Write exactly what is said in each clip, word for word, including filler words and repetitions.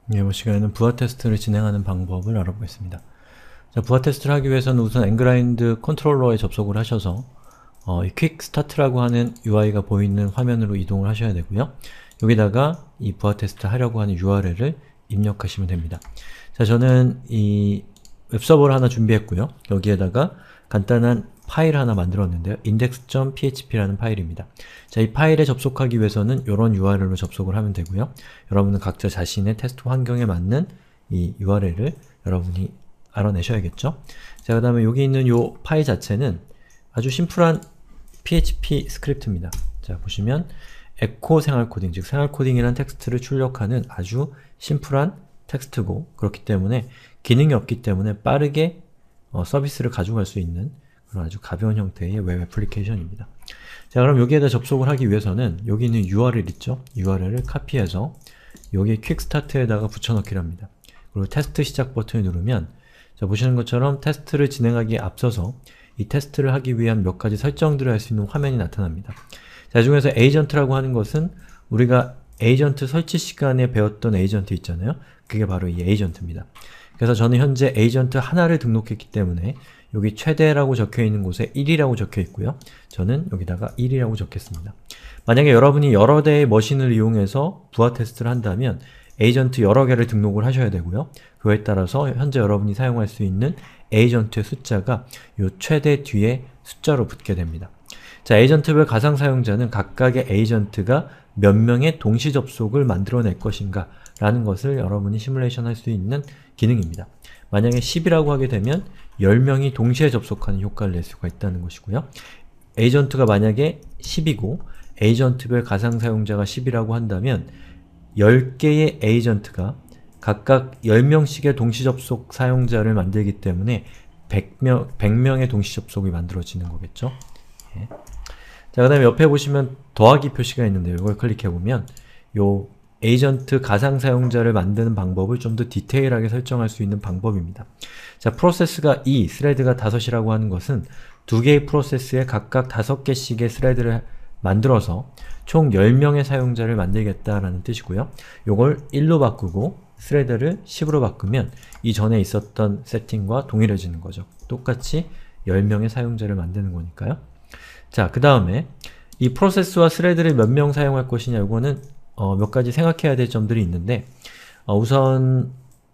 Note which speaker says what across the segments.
Speaker 1: 이번 시간에는 부하 테스트를 진행하는 방법을 알아보겠습니다. 자, 부하 테스트를 하기 위해서는 우선 엔그라인드 컨트롤러에 접속을 하셔서 어, 이 퀵 스타트라고 하는 유아이가 보이는 화면으로 이동을 하셔야 되고요. 여기다가 이 부하 테스트 하려고 하는 유알엘을 입력하시면 됩니다. 자, 저는 이 웹서버를 하나 준비했고요. 여기에다가 간단한 파일 하나 만들었는데요. index.php라는 파일입니다. 자, 이 파일에 접속하기 위해서는 이런 유알엘로 접속을 하면 되고요. 여러분은 각자 자신의 테스트 환경에 맞는 이 유알엘을 여러분이 알아내셔야겠죠? 자, 그 다음에 여기 있는 이 파일 자체는 아주 심플한 피에이치피 스크립트입니다. 자, 보시면 에코 생활코딩, 즉 생활코딩이라는 텍스트를 출력하는 아주 심플한 텍스트고, 그렇기 때문에 기능이 없기 때문에 빠르게 어, 서비스를 가져갈 수 있는 그런 아주 가벼운 형태의 웹 애플리케이션입니다. 자, 그럼 여기에다 접속을 하기 위해서는 여기 있는 유알엘 있죠? 유알엘을 카피해서 여기 퀵스타트에다가 붙여넣기를 합니다. 그리고 테스트 시작 버튼을 누르면, 자, 보시는 것처럼 테스트를 진행하기에 앞서서 이 테스트를 하기 위한 몇 가지 설정들을 할 수 있는 화면이 나타납니다. 자, 이 중에서 에이전트라고 하는 것은 우리가 에이전트 설치 시간에 배웠던 에이전트 있잖아요? 그게 바로 이 에이전트입니다. 그래서 저는 현재 에이전트 하나를 등록했기 때문에 여기 최대라고 적혀있는 곳에 일이라고 적혀있고요. 저는 여기다가 일이라고 적겠습니다. 만약에 여러분이 여러 대의 머신을 이용해서 부하 테스트를 한다면 에이전트 여러 개를 등록을 하셔야 되고요. 그거에 따라서 현재 여러분이 사용할 수 있는 에이전트의 숫자가 이 최대 뒤에 숫자로 붙게 됩니다. 자, 에이전트별 가상 사용자는 각각의 에이전트가 몇 명의 동시 접속을 만들어낼 것인가 라는 것을 여러분이 시뮬레이션 할 수 있는 기능입니다. 만약에 십이라고 하게 되면 열 명이 동시에 접속하는 효과를 낼 수가 있다는 것이고요. 에이전트가 만약에 십이고 에이전트별 가상 사용자가 십이라고 한다면 열 개의 에이전트가 각각 열 명씩의 동시 접속 사용자를 만들기 때문에 백 명, 백 명의 동시 접속이 만들어지는 거겠죠. 예. 자, 그 다음에 옆에 보시면 더하기 표시가 있는데요. 이걸 클릭해보면 요 에이전트 가상 사용자를 만드는 방법을 좀 더 디테일하게 설정할 수 있는 방법입니다. 자, 프로세스가 이, 스레드가 다섯이라고 하는 것은 두 개의 프로세스에 각각 다섯 개씩의 스레드를 만들어서 총 열 명의 사용자를 만들겠다라는 뜻이고요. 요걸 일로 바꾸고 스레드를 십으로 바꾸면 이전에 있었던 세팅과 동일해지는 거죠. 똑같이 열 명의 사용자를 만드는 거니까요. 자, 그 다음에 이 프로세스와 스레드를 몇 명 사용할 것이냐, 이거는 어, 몇 가지 생각해야 될 점들이 있는데, 어, 우선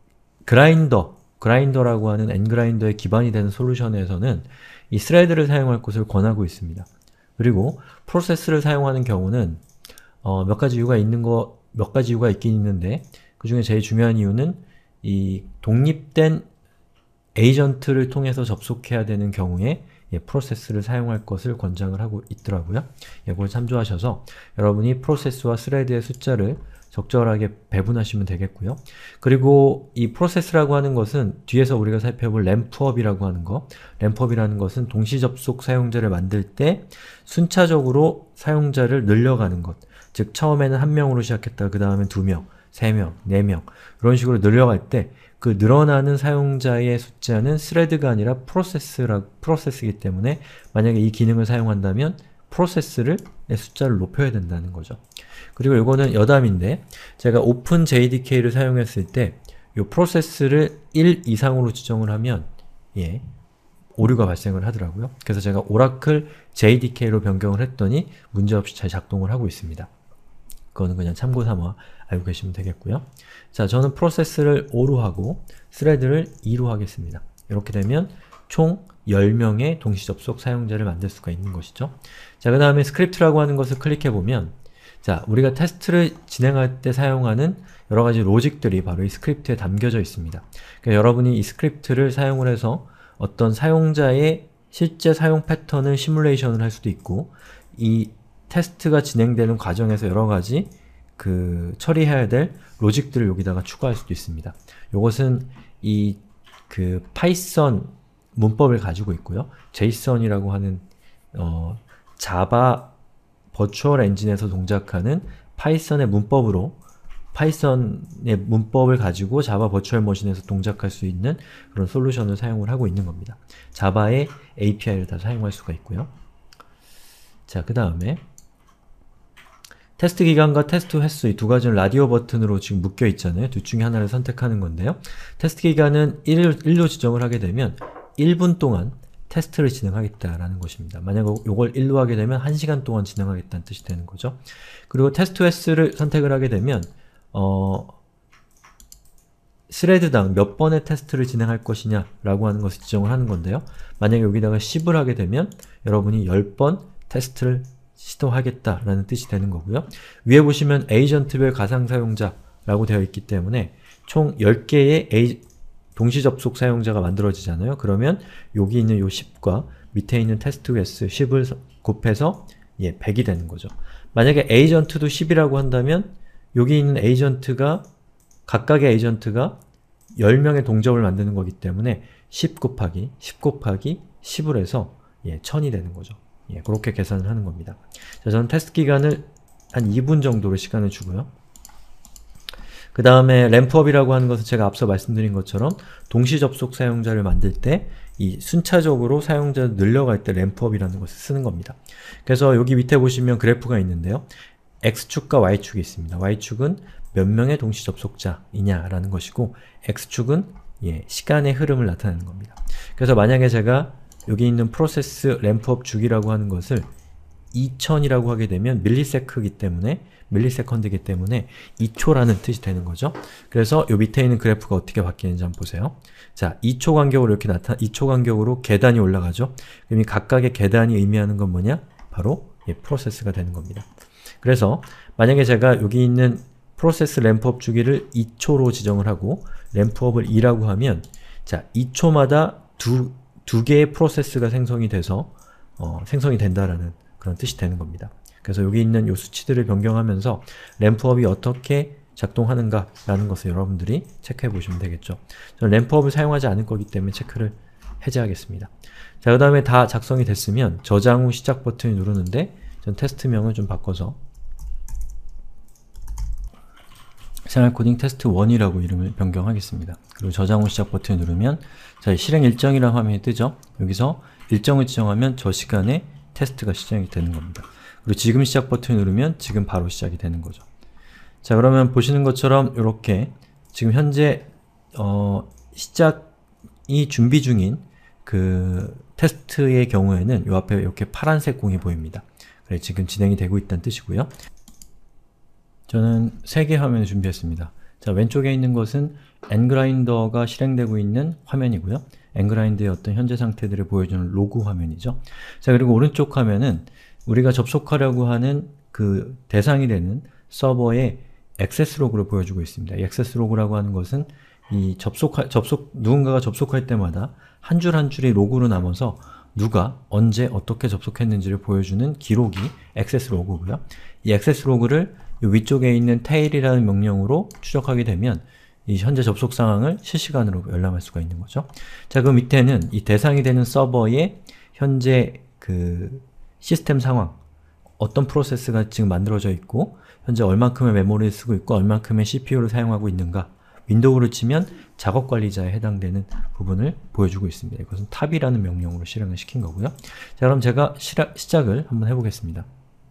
Speaker 1: 그라인더, 그라인더라고 하는 엔그라인더의 기반이 되는 솔루션에서는 이 스레드를 사용할 것을 권하고 있습니다. 그리고 프로세스를 사용하는 경우는 어, 몇 가지 이유가 있는 거, 몇 가지 이유가 있긴 있는데, 그 중에 제일 중요한 이유는 이 독립된 에이전트를 통해서 접속해야 되는 경우에 예, 프로세스를 사용할 것을 권장을 하고 있더라고요. 이걸 참조하셔서 여러분이 프로세스와 스레드의 숫자를 적절하게 배분하시면 되겠고요. 그리고 이 프로세스라고 하는 것은 뒤에서 우리가 살펴볼 램프업이라고 하는 거, 램프업이라는 것은 동시 접속 사용자를 만들 때 순차적으로 사용자를 늘려가는 것, 즉 처음에는 한 명으로 시작했다가 그 다음에 두 명, 세 명, 네 명 이런 식으로 늘려갈 때 그 늘어나는 사용자의 숫자는 스레드가 아니라 프로세스라, 프로세스이기 때문에 만약에 이 기능을 사용한다면 프로세스를 숫자를 높여야 된다는 거죠. 그리고 이거는 여담인데 제가 오픈 제이디케이를 사용했을 때 이 프로세스를 일 이상으로 지정을 하면 예, 오류가 발생을 하더라고요. 그래서 제가 오라클 제이디케이로 변경을 했더니 문제없이 잘 작동을 하고 있습니다. 그거는 그냥 참고삼아 알고 계시면 되겠고요. 자, 저는 프로세스를 오로 하고 스레드를 이로 하겠습니다. 이렇게 되면 총 열 명의 동시 접속 사용자를 만들 수가 있는 것이죠. 자, 그 다음에 스크립트라고 하는 것을 클릭해보면 자, 우리가 테스트를 진행할 때 사용하는 여러가지 로직들이 바로 이 스크립트에 담겨져 있습니다. 그러니까 여러분이 이 스크립트를 사용을 해서 어떤 사용자의 실제 사용 패턴을 시뮬레이션을 할 수도 있고 이 테스트가 진행되는 과정에서 여러가지 그 처리해야 될 로직들을 여기다가 추가할 수도 있습니다. 이것은 이 그 파이썬 문법을 가지고 있고요. 제이선이라고 하는 어, 자바 버추얼 엔진에서 동작하는 파이썬의 문법으로 파이썬의 문법을 가지고 자바 버추얼 머신에서 동작할 수 있는 그런 솔루션을 사용을 하고 있는 겁니다. 자바의 에이피아이를 다 사용할 수가 있고요. 자, 그 다음에 테스트 기간과 테스트 횟수 이 두 가지는 라디오 버튼으로 지금 묶여 있잖아요. 둘 중에 하나를 선택하는 건데요. 테스트 기간은 일로 지정을 하게 되면 일 분 동안 테스트를 진행하겠다라는 것입니다. 만약 요걸 일로 하게 되면 한 시간 동안 진행하겠다는 뜻이 되는 거죠. 그리고 테스트 횟수를 선택을 하게 되면 어, 스레드당 몇 번의 테스트를 진행할 것이냐 라고 하는 것을 지정을 하는 건데요. 만약에 여기다가 십을 하게 되면 여러분이 십 번 테스트를 시도하겠다라는 뜻이 되는 거고요. 위에 보시면 에이전트별 가상 사용자라고 되어 있기 때문에 총 열 개의 에이, 동시 접속 사용자가 만들어지잖아요. 그러면 여기 있는 요 십과 밑에 있는 테스트 횟수 십을 곱해서 예, 백이 되는 거죠. 만약에 에이전트도 십이라고 한다면 여기 있는 에이전트가 각각의 에이전트가 열 명의 동접을 만드는 거기 때문에 십 곱하기 십 곱하기 십을 해서 예, 천이 되는 거죠. 예, 그렇게 계산을 하는 겁니다. 자, 저는 테스트 기간을 한 이 분 정도로 시간을 주고요. 그 다음에 램프업이라고 하는 것은 제가 앞서 말씀드린 것처럼 동시 접속 사용자를 만들 때 이 순차적으로 사용자를 늘려갈 때 램프업이라는 것을 쓰는 겁니다. 그래서 여기 밑에 보시면 그래프가 있는데요. X축과 Y축이 있습니다. Y축은 몇 명의 동시 접속자이냐 라는 것이고 X축은 예, 시간의 흐름을 나타내는 겁니다. 그래서 만약에 제가 여기 있는 프로세스 램프업 주기라고 하는 것을 이천이라고 하게 되면 밀리세크이기 때문에 밀리세컨드이기 때문에 이 초라는 뜻이 되는 거죠. 그래서 요 밑에 있는 그래프가 어떻게 바뀌는지 한번 보세요. 자, 이 초 간격으로 이렇게 나타 이 초 간격으로 계단이 올라가죠. 그럼 이 각각의 계단이 의미하는 건 뭐냐? 바로 예, 프로세스가 되는 겁니다. 그래서 만약에 제가 여기 있는 프로세스 램프업 주기를 이 초로 지정을 하고 램프업을 이라고 하면 자, 이 초마다 두, 두 개의 프로세스가 생성이 돼서 어, 생성이 된다라는 그런 뜻이 되는 겁니다. 그래서 여기 있는 이 수치들을 변경하면서 램프업이 어떻게 작동하는가 라는 것을 여러분들이 체크해 보시면 되겠죠. 저는 램프업을 사용하지 않을 거기 때문에 체크를 해제하겠습니다. 자, 그 다음에 다 작성이 됐으면 저장 후 시작 버튼을 누르는데 전 테스트명을 좀 바꿔서 생활 코딩 테스트 일이라고 이름을 변경하겠습니다. 그리고 저장 후 시작 버튼을 누르면 자, 실행 일정이라는 화면이 뜨죠. 여기서 일정을 지정하면 저 시간에 테스트가 시작이 되는 겁니다. 그리고 지금 시작 버튼을 누르면 지금 바로 시작이 되는 거죠. 자, 그러면 보시는 것처럼 이렇게 지금 현재 어, 시작이 준비 중인 그 테스트의 경우에는 이 앞에 이렇게 파란색 공이 보입니다. 그래, 지금 진행이 되고 있다는 뜻이고요. 저는 세 개 화면을 준비했습니다. 자, 왼쪽에 있는 것은 ngrindr가 실행되고 있는 화면이고요. ngrind의 어떤 현재 상태들을 보여주는 로그 화면이죠. 자, 그리고 오른쪽 화면은 우리가 접속하려고 하는 그 대상이 되는 서버의 액세스 로그를 보여주고 있습니다. 이 액세스 로그라고 하는 것은 이 접속, 접속, 누군가가 접속할 때마다 한 줄 한 줄이 로그로 남아서 누가 언제 어떻게 접속했는지를 보여주는 기록이 액세스 로그고요. 이 액세스 로그를 이 위쪽에 있는 tail이라는 명령으로 추적하게 되면 이 현재 접속 상황을 실시간으로 열람할 수가 있는 거죠. 자, 그 밑에는 이 대상이 되는 서버의 현재 그 시스템 상황, 어떤 프로세스가 지금 만들어져 있고 현재 얼만큼의 메모리를 쓰고 있고 얼만큼의 씨피유를 사용하고 있는가, 윈도우를 치면 작업 관리자에 해당되는 부분을 보여주고 있습니다. 이것은 tab이라는 명령으로 실행을 시킨 거고요. 자, 그럼 제가 시라, 시작을 한번 해보겠습니다.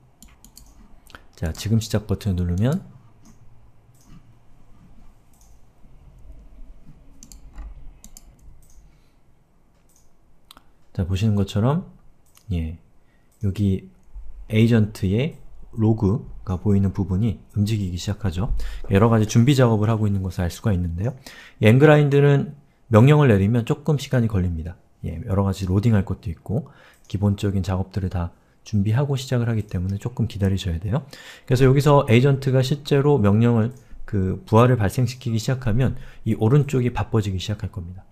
Speaker 1: 자, 지금 시작 버튼을 누르면 자, 보시는 것처럼 예, 여기 에이전트의 로그가 보이는 부분이 움직이기 시작하죠. 여러가지 준비 작업을 하고 있는 것을 알 수가 있는데요. 이 ngrind는 명령을 내리면 조금 시간이 걸립니다. 예, 여러가지 로딩할 것도 있고 기본적인 작업들을 다 준비하고 시작을 하기 때문에 조금 기다리셔야 돼요. 그래서 여기서 에이전트가 실제로 명령을 그 부하를 발생시키기 시작하면 이 오른쪽이 바빠지기 시작할 겁니다.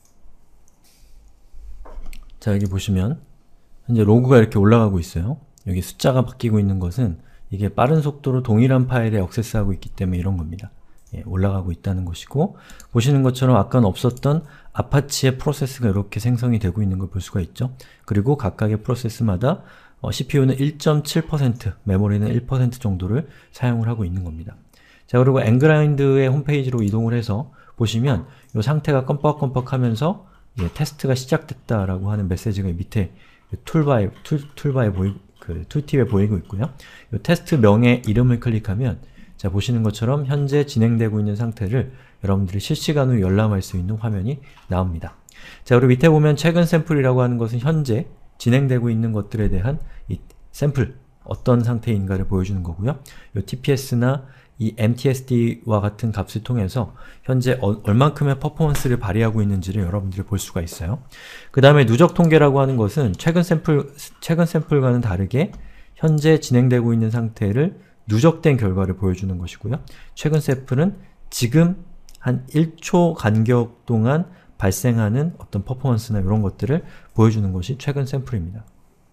Speaker 1: 자, 여기 보시면 현재 로그가 이렇게 올라가고 있어요. 여기 숫자가 바뀌고 있는 것은 이게 빠른 속도로 동일한 파일에 액세스하고 있기 때문에 이런 겁니다. 예, 올라가고 있다는 것이고, 보시는 것처럼 아까는 없었던 아파치의 프로세스가 이렇게 생성이 되고 있는 걸 볼 수가 있죠. 그리고 각각의 프로세스마다 어, 씨피유는 일 점 칠 퍼센트, 메모리는 일 퍼센트 정도를 사용을 하고 있는 겁니다. 자, 그리고 ngrind의 홈페이지로 이동을 해서 보시면 이 상태가 껌뻑껌뻑 하면서 예, 테스트가 시작됐다라고 하는 메시지가 밑에 툴바에, 툴, 툴바에 보이, 그 툴팁에 보이고 있고요. 이 테스트 명의 이름을 클릭하면 자 보시는 것처럼 현재 진행되고 있는 상태를 여러분들이 실시간으로 열람할 수 있는 화면이 나옵니다. 자 그리고 밑에 보면 최근 샘플이라고 하는 것은 현재 진행되고 있는 것들에 대한 이 샘플, 어떤 상태인가를 보여주는 거고요. 이 티피에스나 이 엠티에스디와 같은 값을 통해서 현재 어, 얼만큼의 퍼포먼스를 발휘하고 있는지를 여러분들이 볼 수가 있어요. 그 다음에 누적 통계라고 하는 것은 최근 샘플, 최근 샘플과는 다르게 현재 진행되고 있는 상태를 누적된 결과를 보여주는 것이고요. 최근 샘플은 지금 한 일 초 간격 동안 발생하는 어떤 퍼포먼스나 이런 것들을 보여주는 것이 최근 샘플입니다.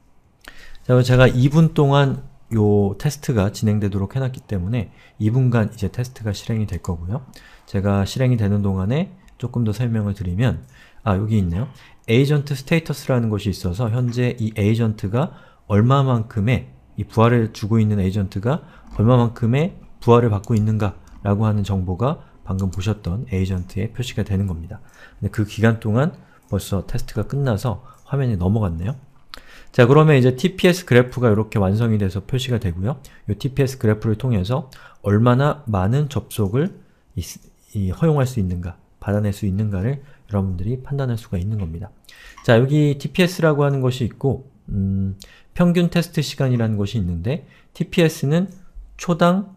Speaker 1: 자, 제가 이 분 동안 요 테스트가 진행되도록 해놨기 때문에 이 분간 이제 테스트가 실행이 될 거고요. 제가 실행이 되는 동안에 조금 더 설명을 드리면 아 여기 있네요. 에이전트 스테이터스라는 것이 있어서 현재 이 에이전트가 얼마만큼의 이 부하를 주고 있는 에이전트가 얼마만큼의 부하를 받고 있는가 라고 하는 정보가 방금 보셨던 에이전트에 표시가 되는 겁니다. 근데 그 기간 동안 벌써 테스트가 끝나서 화면이 넘어갔네요. 자 그러면 이제 티피에스 그래프가 이렇게 완성이 돼서 표시가 되고요. 이 티피에스 그래프를 통해서 얼마나 많은 접속을 이, 이 허용할 수 있는가, 받아낼 수 있는가를 여러분들이 판단할 수가 있는 겁니다. 자 여기 티피에스라고 하는 것이 있고 음, 평균 테스트 시간이라는 것이 있는데 티피에스는 초당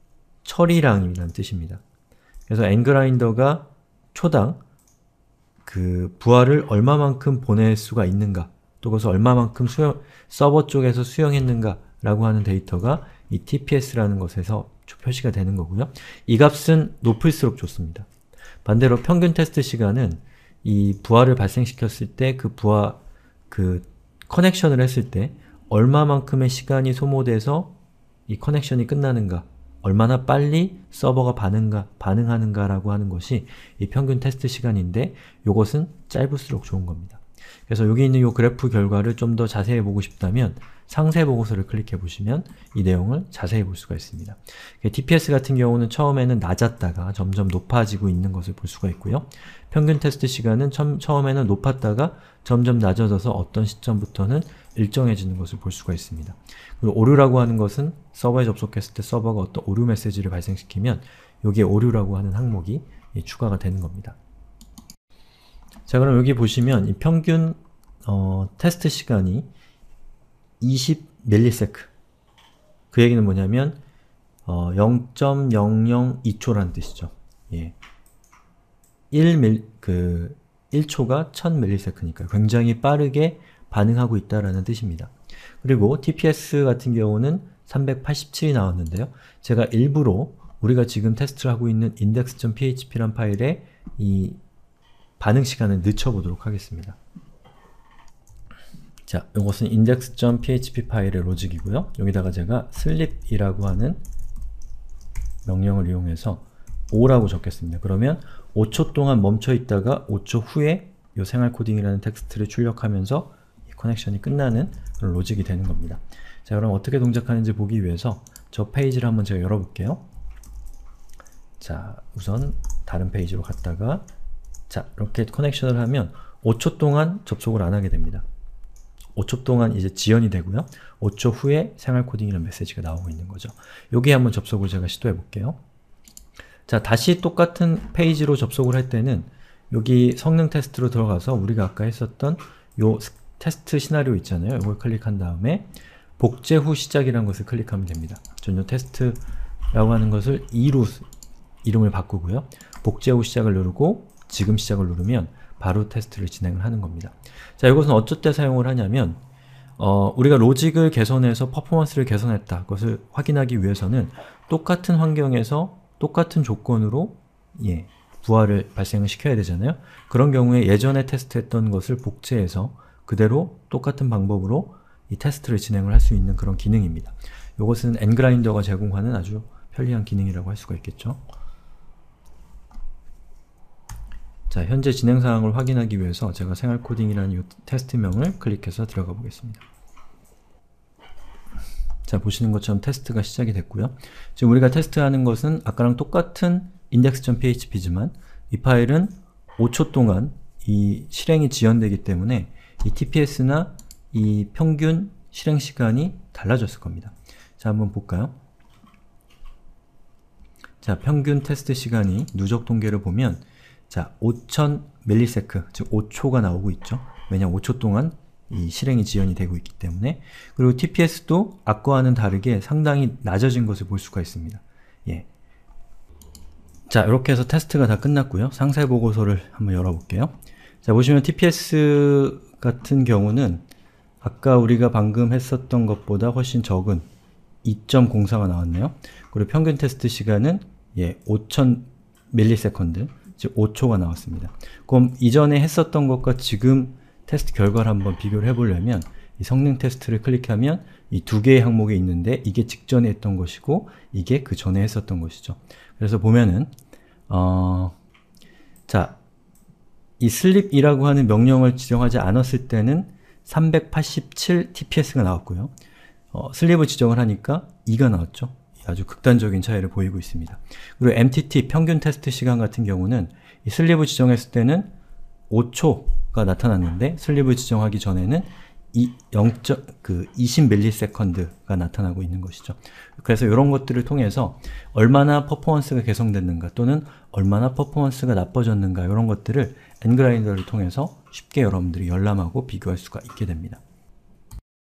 Speaker 1: 처리량이라는 뜻입니다. 그래서 ngrindr가 초당 그 부하를 얼마만큼 보낼 수가 있는가 또 그것을 얼마만큼 수용, 서버 쪽에서 수용했는가 라고 하는 데이터가 이 티피에스라는 것에서 표시가 되는 거고요. 이 값은 높을수록 좋습니다. 반대로 평균 테스트 시간은 이 부하를 발생시켰을 때 그 부하, 그 커넥션을 했을 때 얼마만큼의 시간이 소모돼서 이 커넥션이 끝나는가, 얼마나 빨리 서버가 반응가, 반응하는가 라고 하는 것이 이 평균 테스트 시간인데 이것은 짧을수록 좋은 겁니다. 그래서 여기 있는 이 그래프 결과를 좀 더 자세히 보고 싶다면 상세 보고서를 클릭해 보시면 이 내용을 자세히 볼 수가 있습니다. 티피에스 같은 경우는 처음에는 낮았다가 점점 높아지고 있는 것을 볼 수가 있고요. 평균 테스트 시간은 처음, 처음에는 높았다가 점점 낮아져서 어떤 시점부터는 일정해지는 것을 볼 수가 있습니다. 그리고 오류라고 하는 것은 서버에 접속했을 때 서버가 어떤 오류 메시지를 발생시키면 여기에 오류라고 하는 항목이 추가가 되는 겁니다. 자 그럼 여기 보시면 이 평균 어, 테스트 시간이 이십 밀리세컨드 그 얘기는 뭐냐면 어, 영 점 영영이 초라는 뜻이죠. 예. 일 밀, 그 일 초가 천 밀리세컨드니까 굉장히 빠르게 반응하고 있다라는 뜻입니다. 그리고 티피에스 같은 경우는 삼백팔십칠이 나왔는데요. 제가 일부러 우리가 지금 테스트를 하고 있는 index.php란 파일에 이 반응 시간을 늦춰보도록 하겠습니다. 자, 이것은 index.php 파일의 로직이고요. 여기다가 제가 sleep이라고 하는 명령을 이용해서 오라고 적겠습니다. 그러면 오 초 동안 멈춰 있다가 오 초 후에 이 생활 코딩이라는 텍스트를 출력하면서 이 커넥션이 끝나는 그런 로직이 되는 겁니다. 자, 그럼 어떻게 동작하는지 보기 위해서 저 페이지를 한번 제가 열어볼게요. 자, 우선 다른 페이지로 갔다가 자, 이렇게 커넥션을 하면 오 초 동안 접속을 안 하게 됩니다. 오 초 동안 이제 지연이 되고요. 오 초 후에 생활 코딩이라는 메시지가 나오고 있는 거죠. 여기에 한번 접속을 제가 시도해 볼게요. 자, 다시 똑같은 페이지로 접속을 할 때는 여기 성능 테스트로 들어가서 우리가 아까 했었던 요 테스트 시나리오 있잖아요. 이걸 클릭한 다음에 복제 후 시작이라는 것을 클릭하면 됩니다. 전 요 테스트라고 하는 것을 이로 이름을 바꾸고요. 복제 후 시작을 누르고 지금 시작을 누르면 바로 테스트를 진행을 하는 겁니다. 자, 이것은 어쩔 때 사용을 하냐면 어, 우리가 로직을 개선해서 퍼포먼스를 개선했다. 그것을 확인하기 위해서는 똑같은 환경에서 똑같은 조건으로 예, 부하를 발생을 시켜야 되잖아요. 그런 경우에 예전에 테스트했던 것을 복제해서 그대로 똑같은 방법으로 이 테스트를 진행을 할 수 있는 그런 기능입니다. 이것은 ngrindr가 제공하는 아주 편리한 기능이라고 할 수가 있겠죠. 자, 현재 진행 사항을 확인하기 위해서 제가 생활코딩이라는 이 테스트명을 클릭해서 들어가 보겠습니다. 자, 보시는 것처럼 테스트가 시작이 됐고요. 지금 우리가 테스트하는 것은 아까랑 똑같은 index.php지만 이 파일은 오 초 동안 이 실행이 지연되기 때문에 이 티피에스나 이 평균 실행 시간이 달라졌을 겁니다. 자, 한번 볼까요? 자, 평균 테스트 시간이 누적 통계를 보면 자, 오천 밀리세컨드, 즉 오 초가 나오고 있죠. 왜냐면 오 초 동안 이 실행이 지연이 되고 있기 때문에. 그리고 티피에스도 아까와는 다르게 상당히 낮아진 것을 볼 수가 있습니다. 예. 자, 이렇게 해서 테스트가 다 끝났고요. 상세 보고서를 한번 열어볼게요. 자, 보시면 티피에스 같은 경우는 아까 우리가 방금 했었던 것보다 훨씬 적은 이 점 공사가 나왔네요. 그리고 평균 테스트 시간은 예, 오천 밀리세컨드, 즉 오 초가 나왔습니다. 그럼 이전에 했었던 것과 지금 테스트 결과를 한번 비교를 해보려면 이 성능 테스트를 클릭하면 이 두 개의 항목이 있는데 이게 직전에 했던 것이고 이게 그 전에 했었던 것이죠. 그래서 보면은 어, 자, 이 슬립이라고 하는 명령을 지정하지 않았을 때는 삼백팔십칠 티피에스가 나왔고요. 어, 슬립을 지정을 하니까 이가 나왔죠. 아주 극단적인 차이를 보이고 있습니다. 그리고 엠티티, 평균 테스트 시간 같은 경우는 이 슬립을 지정했을 때는 오 초가 나타났는데 슬립을 지정하기 전에는 이 영. 그 이십 밀리세컨드가 나타나고 있는 것이죠. 그래서 이런 것들을 통해서 얼마나 퍼포먼스가 개선됐는가 또는 얼마나 퍼포먼스가 나빠졌는가 이런 것들을 엔그라인더를 통해서 쉽게 여러분들이 열람하고 비교할 수가 있게 됩니다.